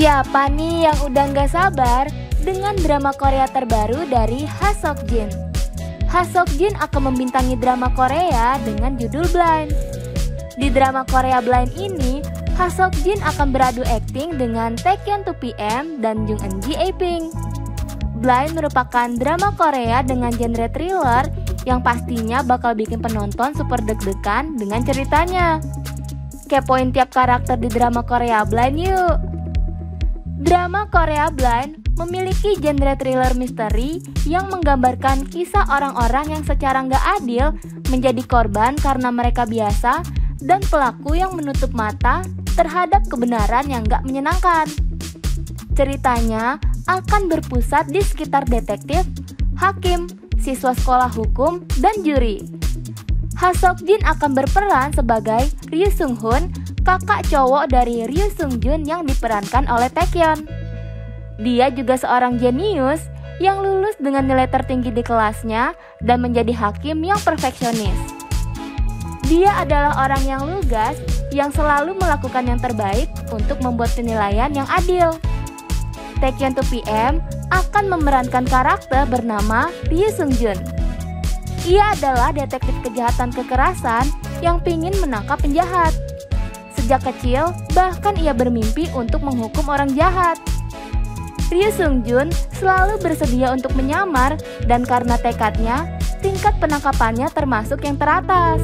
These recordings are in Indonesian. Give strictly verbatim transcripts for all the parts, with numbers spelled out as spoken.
Siapa nih yang udah gak sabar dengan drama Korea terbaru dari Ha Seok Jin? Ha Seok Jin akan membintangi drama Korea dengan judul Blind. Di drama Korea Blind ini, Ha Seok Jin akan beradu akting dengan Taecyeon two P M dan Jung Eun Ji Aping. Blind merupakan drama Korea dengan genre thriller yang pastinya bakal bikin penonton super deg-degan dengan ceritanya. Kepoin tiap karakter di drama Korea Blind yuk! Drama Korea Blind memiliki genre thriller misteri yang menggambarkan kisah orang-orang yang secara nggak adil menjadi korban karena mereka biasa dan pelaku yang menutup mata terhadap kebenaran yang nggak menyenangkan. Ceritanya akan berpusat di sekitar detektif, hakim, siswa sekolah hukum, dan juri. Ha Seok Jin akan berperan sebagai Ryu Sung Hoon, kakak cowok dari Ryu Sung Jun yang diperankan oleh Taecyeon. Dia juga seorang jenius yang lulus dengan nilai tertinggi di kelasnya dan menjadi hakim yang perfeksionis. Dia adalah orang yang lugas yang selalu melakukan yang terbaik untuk membuat penilaian yang adil. Taecyeon two P M akan memerankan karakter bernama Ryu Sung Jun. Ia adalah detektif kejahatan kekerasan yang pingin menangkap penjahat. Sejak kecil, bahkan ia bermimpi untuk menghukum orang jahat. Ryu Sung Jun selalu bersedia untuk menyamar dan karena tekadnya, tingkat penangkapannya termasuk yang teratas.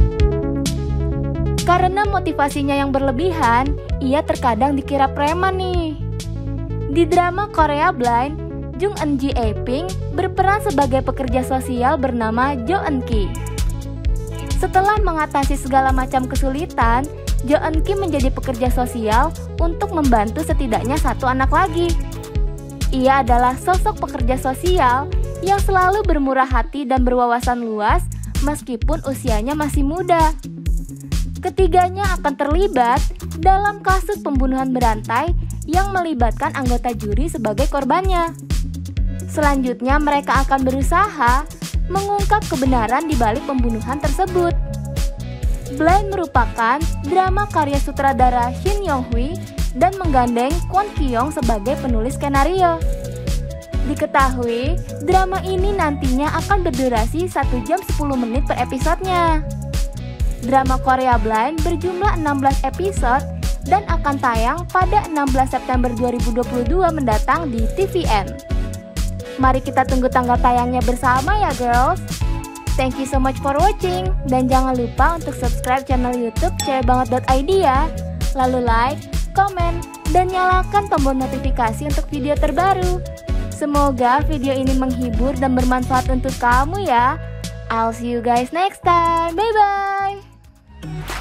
Karena motivasinya yang berlebihan, ia terkadang dikira preman nih. Di drama Korea Blind, Jung Eun Ji Aping berperan sebagai pekerja sosial bernama Jo Eun Ki. Setelah mengatasi segala macam kesulitan, Jo Eun Ki menjadi pekerja sosial untuk membantu setidaknya satu anak lagi. Ia adalah sosok pekerja sosial yang selalu bermurah hati dan berwawasan luas meskipun usianya masih muda. Ketiganya akan terlibat dalam kasus pembunuhan berantai yang melibatkan anggota juri sebagai korbannya. Selanjutnya mereka akan berusaha mengungkap kebenaran di balik pembunuhan tersebut. Blind merupakan drama karya sutradara Shin Yong Hui dan menggandeng Kwon Ki Young sebagai penulis skenario. Diketahui, drama ini nantinya akan berdurasi satu jam sepuluh menit per episodenya. Drama Korea Blind berjumlah enam belas episode dan akan tayang pada enam belas September dua ribu dua puluh dua mendatang di T V N. Mari kita tunggu tanggal tayangnya bersama ya girls. Thank you so much for watching. Dan jangan lupa untuk subscribe channel YouTube cewekbanget dot I D ya. Lalu like, komen, dan nyalakan tombol notifikasi untuk video terbaru. Semoga video ini menghibur dan bermanfaat untuk kamu ya. I'll see you guys next time. Bye bye.